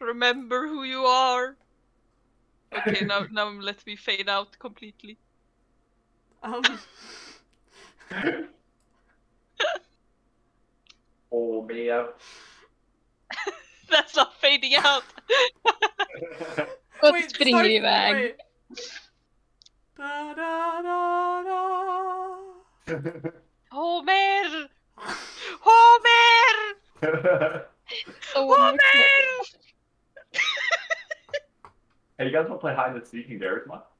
Remember who you are. Okay, now let me fade out completely. Oh man. That's not fading out. Wait, springer iväg. Wait. Da, da, da, da. Homer! Homer! Så Homer! Hey, you guys want to play hide and seek and Garrett's Mod?